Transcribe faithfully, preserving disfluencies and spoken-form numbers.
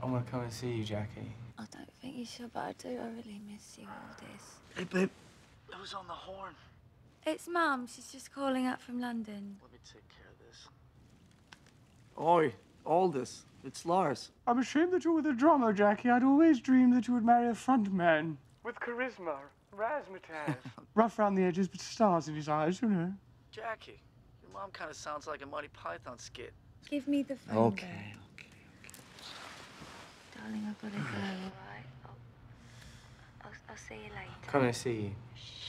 I want to come and see you, Jackie. I don't think you should, but I do. I really miss you, Aldous. Hey, babe. Who's on the horn? It's Mum. She's just calling up from London. Let me take care of this. Oi, Aldous. It's Lars. I'm ashamed that you were the drummer, Jackie. I'd always dreamed that you would marry a frontman. With charisma, razzmatazz. Rough around the edges, but stars in his eyes, you know. Jackie, your mom kind of sounds like a Monty Python skit. Give me the phone. Okay, babe. okay, okay. Darling, I've got to go, all right? I'll, I'll, I'll see you later. Come and see you. Shh.